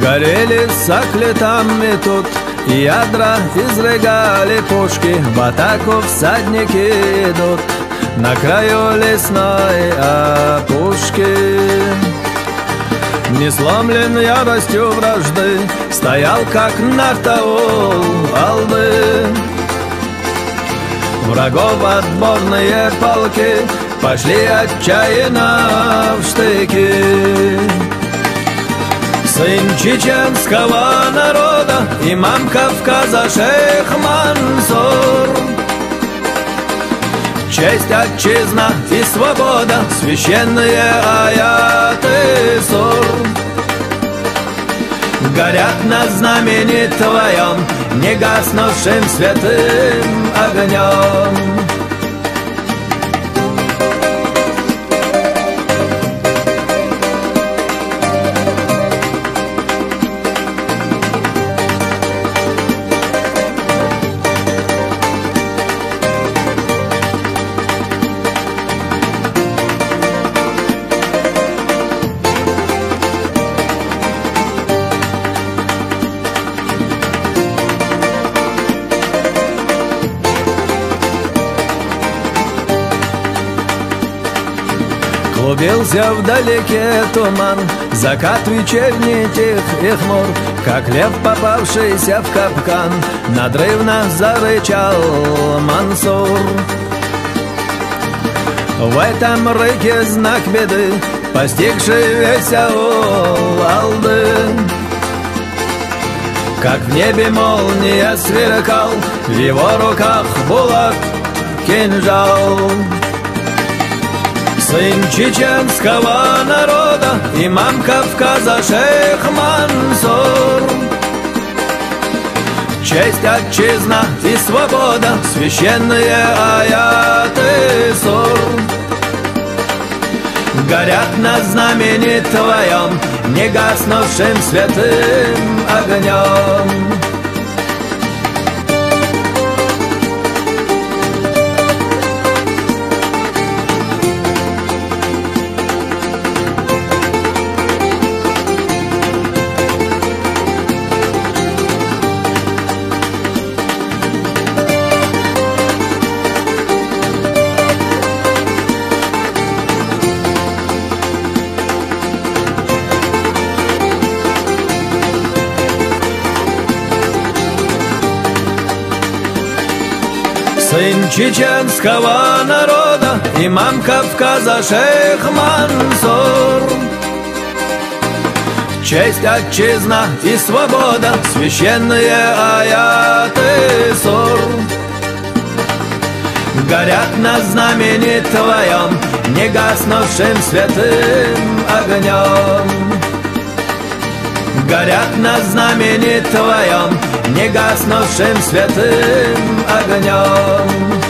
Горели сакли там и тут, ядра изрыгали пушки, в атаку всадники идут на краю лесной опушки. Не сломлен яростью вражды, стоял как нартаул алды. Врагов отборные полки пошли отчаянно в штыки. Сын чеченского народа, имам Кавказа шейх Мансур. Честь, отчизна и свобода, священные аяты сур. Горят на знамени твоем, не гаснувшим святым огнем. Клубился вдалеке туман, закат вечерний тих и хмур, как лев, попавшийся в капкан, надрывно зарычал Мансур. В этом рыке знак беды, постигший весь аул Алды. Как в небе молния сверкал, в его руках булат кинжал. Сын чеченского народа, имам Кавказа шейх Мансур. Честь, отчизна и свобода, священные аяты сур. Горят на знамени твоем, не гаснувшим святым огнем. Сын чеченского народа, имам Кавказа шейх Мансур. Честь, отчизна и свобода, священные аяты сур. Горят на знамени твоем, не гаснувшим святым огнем. Горят на знамени твоем, не гаснувшим святым огнем.